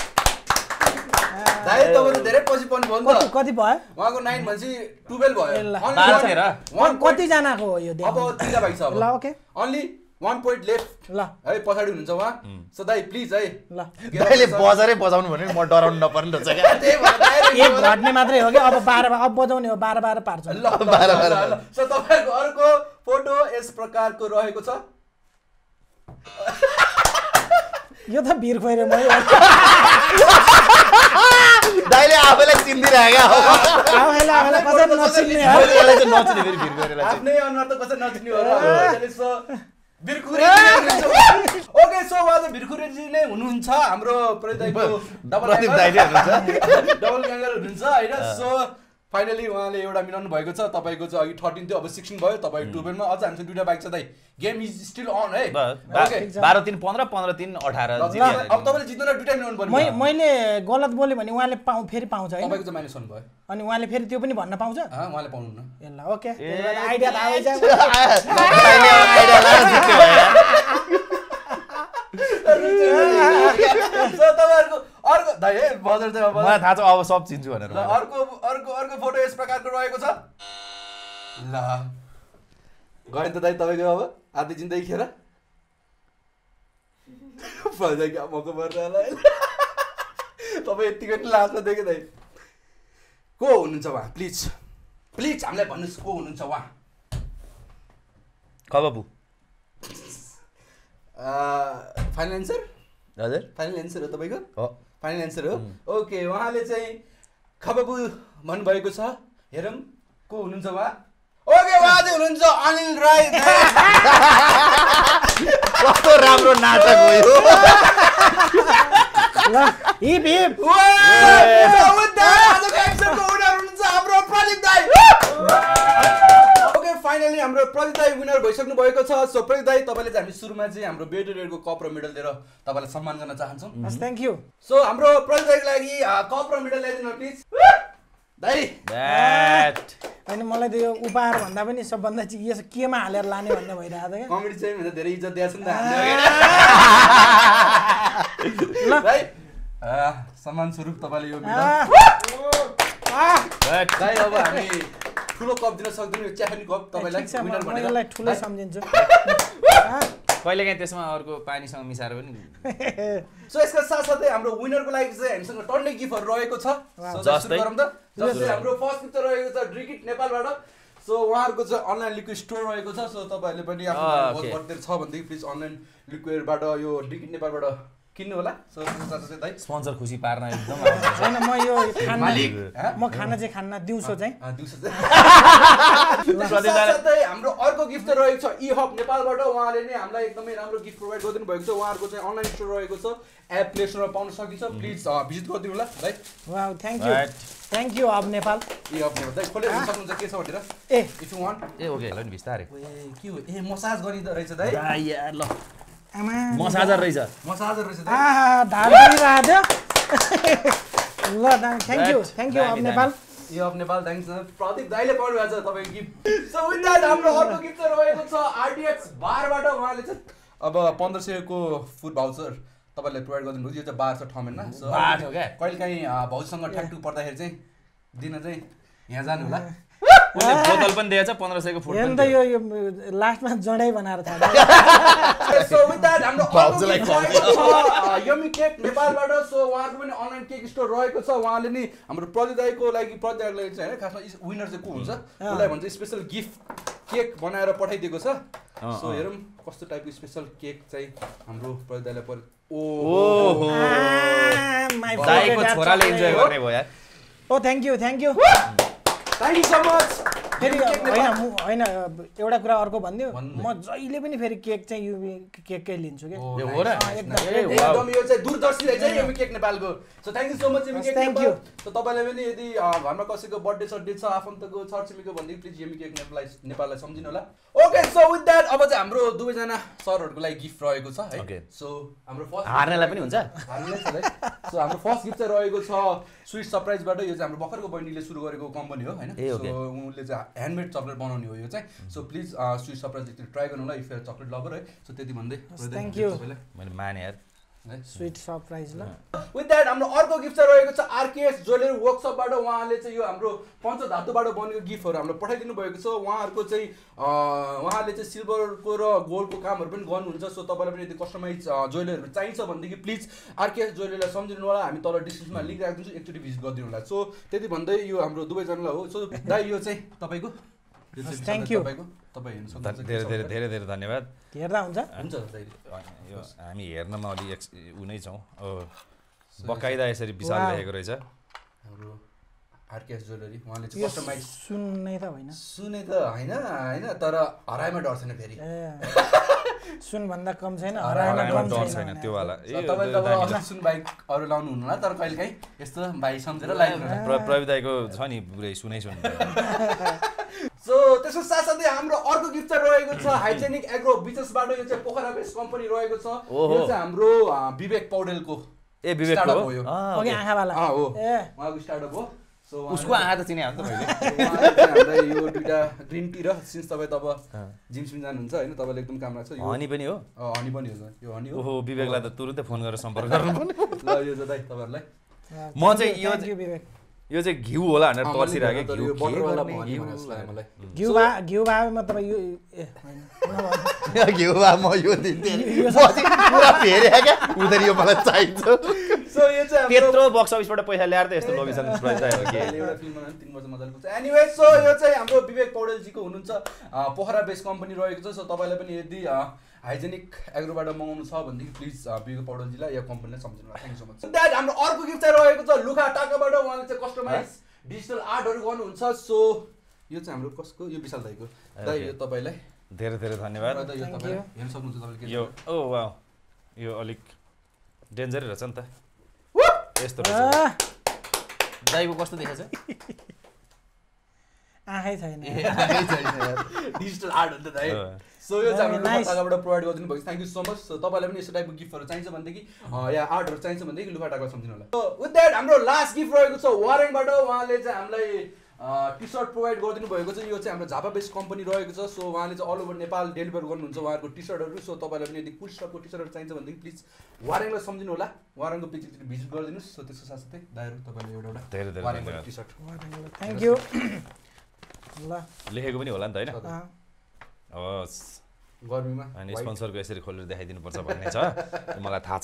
दाइ तपाईँ त धेरै पछि पनि भयो नि त कति भयो उहाँको नाइन भनेपछि टुवेल्भ भयो बाह्र तेह्र कति जनाको हो यो अब तिनटा बाइक छ अब ल okay only one point left ल है पछाडी हुनुहुन्छ उहाँ सो दाइ प्लिज है ल दाइले बजारै बजाउनु भने म डराउनु नपर्ने रहेछ क्या त्यही भएर एक घट्ने मात्रै हो कि अब बाह्र अब बजाउने हो बाह्र बाह्र पार्छ ल बाह्र बाह्र सो तपाईको अर्को फोटो यस प्रकारको रहेको छ यो त भिर खोइरे मै दाइले आफैलाई चिन्दिरहेको आफैलाई आफैलाई कसरी नचिन्ने हो यसलाई चाहिँ नचिने फेरि भिर गरेर आफ्नै अनुहार त कसरी नचिन्ने हो र सो भिरखुरे ओके सो उहाँ चाहिँ भिरखुरे जी नै हुनुहुन्छ हाम्रो प्रदीपको डबल प्रदीप दाइ नै हुनुहुन्छ डबल ग्याङ्गर हुनुहुन्छ हैन सो फाइनली उहाँले एउटा मिलाउनु भएको छ तपाईको चाहिँ अघि थर्टिन थियो अब सिक्सटिन भयो तपाईँ टुवेल्भमा अझ हामीसँग दुईटा बाइक छ दाइ गेम इज स्टिल अन है ओके बाह्र तीन पन्ध्र पन्ध्र तीन अठार अब तपाईँले जित्न दुईटा मिलाउनु पर्ने मैले गलत बोले भने उहाँले पाउ फेरि पाउँछ है तपाईँको चाहिँ माइनस वन भयो अनि उहाँले फेरि त्यो पनि भन्न पाउँछ अँ उहाँले पाउनुहुन्न ए ल ओके आइडिया त आइज सो तपाईहरुको अर्को दाइ है बजर चाहिँ अब मलाई थाहा छ अब सब चिन्छु भनेर अर्को अर्को अर्को फोटो यस प्रकारको रहेको छ ल गए त दाइ तपाईको अब आधी जिन्दगी खेर फल्दै क्या मको पर्ला तपाईँ यतिकै लास्टमा देखेँ दाइ को हुनुहुन्छ उहाँ प्लिज प्लिज हामीलाई भन्नुहोस् को हुनुहुन्छ उहाँ खबाबु फाइनल एन्सर हजुर फाइनल एन्सर हो तपाईँको हो फाइनल एन्सर हो ओके उहाँले चाहिँ खबाबु भन्नुभएको छ हेरौँ को हुनुहुन्छ उहाँ ओके उहाँ चाहिँ हुनुहुन्छ अनिल राई कस्तो राम्रो नाटक हो यो ल हिप हिप हाम्रो प्रदीप दाइ ओके फाइनली हाम्रो प्रदीप दाइ विनर भइसक्नु भएको छ सो प्रदीप दाइ तपाईँले चाहिँ हामी सुरुमा चाहिँ हाम्रो बेडरेडको कप र मेडल दिएर तपाईँलाई सम्मान गर्न चाहन्छौँ थ्याङ्क यू सो हाम्रो प्रदीप दाइको लागि कप र मेडल ल्याइदिनु प्लिज दाइ अनि मलाई त यो उपहार भन्दा पनि सबभन्दा चाहिँ यसो केमा हालेर लाने भन्ने भइरहेको छ क्या कमेडी चाहिँ भन्दा धेरै इज्जत दिएको छ नि त हामीले ल दाइ सम्मान स्वरूप तपाईँले यो मेडल दाइ अब हामी ठुलो कप दिन सक्दैनौँ यो च्याफनी कप तपाईँलाई विनर भनेर मलाई ठुलो सम्झिन्छु कहिलेकाहीँ त्यसमा अर्को पानीसँग मिसाएर पनि सो यसका साथसाथै हाम्रो विनरको लागि चाहिँ हामीसँग टन्नै गिफ्टहरू रहेको छ जस्तै जस्तै हाम्रो फर्स्ट गिफ्ट रहेको छ ड्रिकिट नेपालबाट सो उहाँहरूको चाहिँ अनलाइन लिक्विड स्टोर रहेको छ सो तपाईँहरूले पनि आफ्नो बर्थडे छ भनेदेखि प्लिज अनलाइन लिक्विडबाट यो ड्रिकिट नेपालबाट किन्नु होला सो साथसाथै दाइ स्पोन्सर खुसी पार्न एकदम होइन म यो खाना मालिक म खाना चाहिँ खान्न दिउँसो चाहिँ दिउँसो चाहिँ साथसाथै हाम्रो अर्को गिफ्ट चाहिँ रहेको छ ई हब नेपालबाट उहाँले नै हामीलाई एकदमै राम्रो गिफ्ट प्रोभाइड गरिदिनु भएको छ उहाँहरूको चाहिँ अनलाइन स्टोर रहेको छ एप प्ले स्टोरमा पाउन सकिन्छ प्लिज भिजिट गरिदिनु होला right wow thank you thank you hub Nepal ई हब नेपाल दाइ खोलेर हेर्न सक्नुहुन्छ के छ भनेर ए इफ यु वान्ट ए ओके ल नि बिस्तारै ए के हो ए मसाज गरिँदो रहेछ दाइ यार ल आमा मसाजर रहेछ मसाजर रहेछ दाइ आ ढाल गरिरहेको थियो ल thank you thank you hub Nepal ई हब नेपाल थ्याङ्क्स प्रदीप दाइले पाउनु भएको छ तपाईँको गिफ्ट सो विथ द्याट हाम्रो अर्को गिफ्ट चाहिँ रहेको छ आरटिएक्स बारबाट उहाँले चाहिँ अब पन्ध्र सयको फुड भाउचर तपाईँलाई प्रोभाइड गरिदिनु भएको यो चाहिँ बार छ ठमेनमा सो कहिले काहीँ भाउजूसँग ठ्याक्टु पर्दाखेरि चाहिँ दिन चाहिँ यहाँ जानु होला उसले बोतल पनि दिएछ पन्ध्र सयको फुड हेर्नु त यो लास्टमा जडै बनाएर थाहा सो विथ द्याट हाम्रो यमी केक नेपालबाट सो उहाँको पनि अनलाइन केक स्टोर रहेको छ उहाँले नि हाम्रो प्रदीप दाइको लागि प्रदीप दाइको लागि चाहिँ होइन खासमा विनर चाहिँ को हुन्छ उसलाई भन्छ स्पेसल गिफ्ट केक बनाएर पठाइदिएको छ सो हेरौँ कस्तो टाइपको स्पेसल केक चाहिँ हाम्रो प्रदीप दाइलाई पर्यो ओहो दाइको छोराले इन्जोय गर्ने भयो यार oh thank you thank you thank you so much फेरि होइन होइन एउटा कुरा अर्को भनिदियो म जहिले पनि फेरि केक चाहिँ यो केकै लिन्छु कि हो र एकदम यो चाहिँ दूरदर्शी रहेछ है यमी केक नेपालको so thank you so much yummy cake thank you so तपाईँलाई पनि यदि घरमा कसैको बर्थडे सर्थडे छ आफन्तको छरछिमेकीको भनेदेखि प्लिज यमी केक नेपाललाई नेपाललाई सम्झिनु होला ओके सो विथ द्याट अब चाहिँ हाम्रो दुवैजना सरहरूको लागि गिफ्ट रहेको छ है सो हाम्रो फर्स्ट हार्नेलाई पनि हुन्छ हार्नेलाई छ है सो हाम्रो फर्स्ट गिफ्ट चाहिँ रहेको छ स्विट सरप्राइजबाट यो चाहिँ हाम्रो भर्खरको बहिनीले सुरु गरेको कम्पनी हो होइन सो उनले चाहिँ ह्यान्डमेड चक्लेट बनाउने हो यो चाहिँ सो प्लिज स्विट सरप्राइज एकचोटि ट्राई गर्नु होला if you are chocolate lover है सो त्यति भन्दै थ्याङ्क यू मैले माने यार स्विट सरप्राइज ल विथ द्याट हाम्रो अर्को गिफ्ट चाहिँ रहेको छ आरकेएस ज्वेलरी वर्कसपबाट उहाँले चाहिँ यो हाम्रो पञ्चधातुबाट बनेको गिफ्टहरू हामीलाई पठाइदिनु भएको छ उहाँहरूको चाहिँ उहाँले चाहिँ सिल्भरको र गोल्डको कामहरू पनि गर्नुहुन्छ सो तपाईँलाई पनि यदि कस्टमाइज ज्वेलरीहरू चाहिन्छ भनेदेखि प्लिज आरकेएस ज्वेलरीलाई सम्झिनु होला हामी तल डिस्क्रिप्सनमा लिङ्क राखिदिन्छु एकचोटि भिजिट गरिदिनु होला सो त्यति भन्दै यो हाम्रो दुवैजनालाई हो सो दाइ यो चाहिँ तपाईँको थ्याङ्क यू तपाईँ हेर्नु धेरै धेरै धेरै धेरै धन्यवाद हेर्दा हुन्छ हुन्छ यो हामी हेर्नमा अलि एक्स उ नै छौँ बकाइदा यसरी विशाल लेखेको रहेछ हाम्रो आरकेएस ज्वेलरी उहाँले चाहिँ कस्टमाइज सुन्नै त होइन सुने त होइन होइन तर हराइमा डर छैन फेरि सुन भन्दा कम छैन हराइमा कम छैन त्यो वाला तपाईँले अब सुन बाइक अरू लाउनु हुनु होला तर कहिले काहीँ यस्तो बाइक सम्झेर लाइदिनु प्रवीण दाइको छ नि पुरै सुनै सुन सो त्यसको साथसाथै हाम्रो अर्को गिफ्ट चाहिँ रहेको छ हाइजेनिक एग्रो बिजनेसबाट यो चाहिँ पोखरा बेस्ड कम्पनी रहेको छ यो चाहिँ हाम्रो विवेक पौडेलको ए विवेकको हो यो अघि आँखावाला हो ए उहाँको स्टार्टअप हो सो उसको आँखा त चिने हो नि त मैले हामीलाई यो दुइटा ग्रिन टी र सिन्स तपाईँ तब जिम सिम जानुहुन्छ होइन तपाईँलाई एकदम काम लाग्छ यो हनी पनि हो हनी पनि हो यो हनी हो ओहो विवेकलाई त तुरुन्तै फोन गरेर सम्पर्क गर्नु पर्ने ल यो चाहिँ दाइ तपाईँहरूलाई म चाहिँ यो यो चाहिँ घिउ होला भनेर तर्सिरहेको घिउ घिउ भा घिउ भावेमा तपाईँ यो ए घिउ भा म यो दिन्थेँ पुरा फेरे क्या उनीहरू यो मलाई चाहिन्छ सो यो चाहिँ त्यत्रो बक्स अफिसबाट पैसा ल्याएर त यस्तो लोकेसन प्राइस आयो कि एउटा फिल्ममा तीन वर्ष मजाले पुग्छ एनीवे सो यो चाहिँ हाम्रो विवेक पौडेलजीको हुनुहुन्छ पोखरा बेस्ड कम्पनी रहेको छ सो तपाईँलाई पनि यदि हाइजेनिक एग्रोबाट मगाउनु छ भनेदेखि प्लिज विवेक पौडेलजीलाई यो कम्पनीलाई सम्झिनु होला thank you so much that हाम्रो अर्को गिफ्ट चाहिँ रहेको छ लुखा टाकाबाट उहाँले चाहिँ कस्टमाइज डिजिटल आर्टहरू गर्नुहुन्छ सो यो चाहिँ हाम्रो कसको यो विशाल दाइको दाइ यो तपाईँलाई धेरै धेरै धन्यवाद यो तपाईँ हेर्न सक्नुहुन्छ तपाईँले यो ओ वाउ यो अलिक डेन्जरै रहेछ नि त यस्तो रहेछ दाइको कस्तो देखेछ आँखै छैन डिजिटल आर्ट हो नि त दाइ सो यो चाहिँ हाम्रो लुफाटाकाबाट प्रोभाइड गरिदिनु भएको thank you so much so तपाईँलाई पनि यस्तो टाइपको गिफ्टहरू चाहिन्छ भनेदेखि या आर्टहरू चाहिन्छ भनेदेखि लुफाटाका सम्झिनु होला सो विथ द्याट हाम्रो लास्ट गिफ्ट रहेको छ वारेङबाट उहाँले चाहिँ हामीलाई टी सर्ट प्रोभाइड गरिदिनु भएको छ यो चाहिँ हाम्रो झापा बेस्ड कम्पनी रहेको छ सो उहाँले चाहिँ अल ओभर नेपाल डेलिभर गर्नुहुन्छ उहाँहरूको टी सर्टहरू सो तपाईँलाई पनि यदि कुल स्टकको टी सर्टहरू चाहिन्छ भनेदेखि प्लिज वारेङलाई सम्झिनु होला वारेङको पेज एकचोटि भिजिट गरिदिनुहोस् सो त्यसको साथसाथै दाइहरू तपाईँले एउटा एउटा धेरै धेरै वारेङको टी सर्ट थ्याङ्क यू ल लेखेको पनि होला नि त होइन हवस् गर्मीमा अनि स्पोन्सरको यसरी खोलेर देखाइदिनुपर्छ भन्ने छ मलाई थाहा छ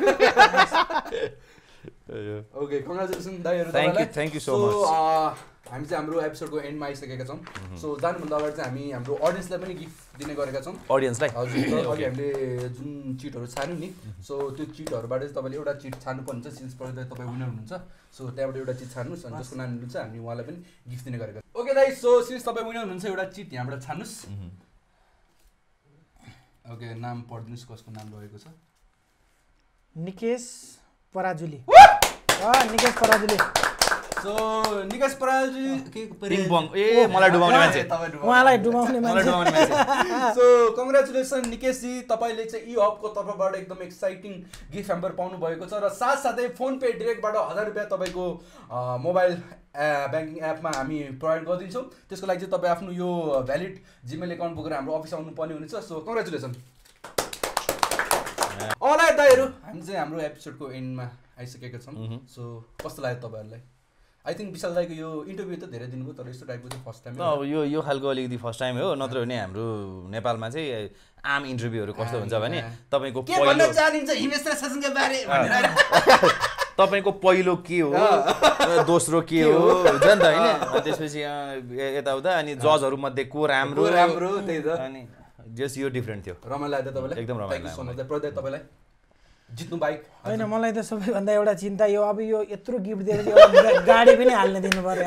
ओके कङ्ग्रेचुलेसन दाइहरू thank you thank you so much हामी चाहिँ हाम्रो एपिसोडको एन्डमा आइसकेका छौँ। सो जानुभन्दा अगाडि चाहिँ हामी हाम्रो अडियन्सलाई पनि गिफ्ट दिने गरेका छौँ। अडियन्सलाई हजुर अघि हामीले जुन चिटहरू छान्यौँ नि, सो त्यो चिटहरूबाट चाहिँ तपाईँले एउटा चिट छान्नुपर्ने हुन्छ। सिन्स पर्दा तपाईँ विनर हुनुहुन्छ, सो त्यहाँबाट एउटा चिट छान्नुहोस् अनि जसको नाम लिनुहुन्छ हामी उहाँलाई पनि गिफ्ट दिने गरेका छौँ। ओके दाइ, सो सिन्स तपाईँ विनर हुनुहुन्छ एउटा चिट यहाँबाट छान्नुहोस्। ओके, नाम पढिदिनुहोस् कसको नाम रहेको छ। Nikesh Parajuli. Nikesh Parajuli. So Nikesh Parajuli ping pong ए मलाई डुबाउने मान्छे, उहाँलाई डुबाउने मान्छे। सो कङ्ग्रेचुलेसन निकेशजी, तपाईँले चाहिँ ई हबको तर्फबाट एकदम एक्साइटिङ गिफ्ट ह्याम्पर पाउनु भएको छ र साथसाथै फोन पे डिरेक्टबाट हजार रुपियाँ तपाईँको मोबाइल ब्याङ्किङ एपमा हामी प्रोभाइड गरिदिन्छौँ। त्यसको लागि चाहिँ तपाईँ आफ्नो यो भ्यालिड जिमेल एकाउन्ट बोकेर हाम्रो अफिस आउनुपर्ने हुनेछ। So congratulation. अलराइट दाइहरू, हामी चाहिँ हाम्रो एपिसोडको एन्डमा आइसकेका छौँ। सो कस्तो लाग्यो तपाईँहरूलाई? आई थिङ्क विशाल दाइको यो इन्टरभ्यू त धेरै दिनुभयो, तर यस्तो टाइपको चाहिँ फर्स्ट टाइम अब यो यो खालको अलिकति फर्स्ट टाइम हो। नत्र भने हाम्रो नेपालमा चाहिँ आम इन्टरभ्यूहरू कस्तो हुन्छ भने तपाईँको पहिलो तपाईँको पहिलो के हो, दोस्रो के हो हुन्छ नि त होइन। त्यसपछि यताउता अनि जजहरू मध्ये को राम्रो राम्रो त्यही त। अनि जस यो डिफ्रेन्ट थियो। रमाइलो लाग्यो तपाईँलाई? एकदम रमाइलो लाग्यो। तपाईँलाई जित्नु बाइक होइन, मलाई त सबैभन्दा एउटा चिन्ता यो अब यो यत्रो गिफ्ट दिएर गाडी पनि हाल्न दिनु पर्यो।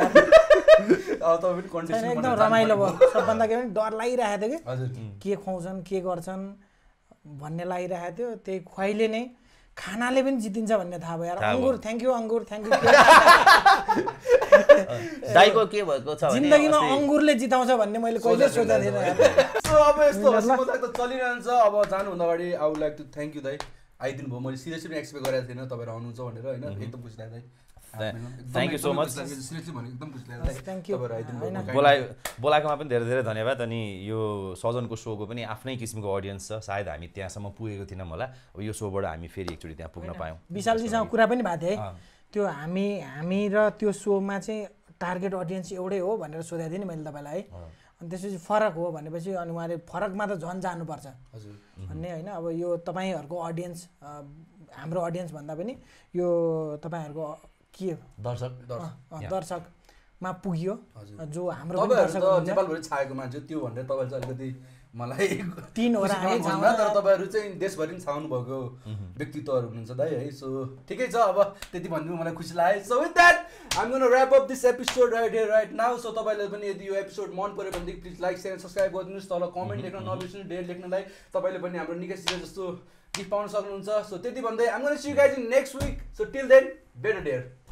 एकदम रमाइलो भयो। सबभन्दा के भने डर लागिरहेको थियो कि के खुवाउँछन् के गर्छन् भन्ने लागिरहेको थियो। त्यही खुवाइले नै खानाले पनि जितिन्छ भन्ने थाहा भयो। अङ्गुर थ्याङ्क यू, अङ्गुर थ्याङ्क यू। दाइको के भएको छ जिन्दगीमा अङ्गुरले जिताउँछ भन्ने मैले कहिले सोचेको थिएन। अब यस्तो हँसी मजाक त चलिरहन्छ। अब जानुभन्दा अगाडि I would like to thank you दाइ, आइदिनु भयो। मैले सिरियसली पनि एक्सपेक्ट गरेको थिएन तपाईँहरू आउनुहुन्छ भनेर होइन। एकदम खुसी लाग्यो दाइ, thank you so much. Seriously भने एकदम खुसी लाग्यो थ्याङ्क यू। बोलाइ बोलाएकोमा पनि धेरै धेरै धन्यवाद। अनि यो सजनको सोको पनि आफ्नै किसिमको अडियन्स छ, सायद हामी त्यहाँसम्म पुगेको थिएनौँ होला। अब यो सोबाट हामी फेरि एकचोटि त्यहाँ पुग्न पायौँ। विशालजीसँग कुरा पनि भएको थियो है, त्यो हामी हामी र त्यो सोमा चाहिँ टार्गेट अडियन्स एउटै हो भनेर सोधेको थिएँ नि मैले तपाईँलाई है। अनि त्यसपछि फरक हो भनेपछि अनि उहाँले फरकमा त झन् जानुपर्छ भन्ने होइन। अब यो तपाईँहरूको अडियन्स हाम्रो अडियन्स भन्दा पनि यो तपाईँहरूको के दर्शक दर्शकमा पुग्यो जो हाम्रो नेपालभरि छाएको मान्छे त्यो भनेर तपाईँले चाहिँ अलिकति मलाई तीनवटा तर तपाईँहरू चाहिँ देशभरि पनि छाउनु भएको व्यक्तित्वहरू हुनुहुन्छ दाइ है। सो ठिकै छ, अब त्यति भनिदिनु मलाई खुसी लाग्यो। So with that I'm gonna wrap up this episode right here right now. So तपाईँले पनि यदि यो एपिसोड मन पऱ्यो भनेदेखि प्लिज लाइक सेयर सब्सक्राइब गरिदिनुहोस्। तल कमेन्ट लेख्न नबिर्सनु, डेट लेख्नलाई। तपाईँले पनि हाम्रो निकै सिरियस जस्तो गिफ्ट पाउन सक्नुहुन्छ। सो त्यति भन्दै I'm gonna see you guys in next week. So till then better dare.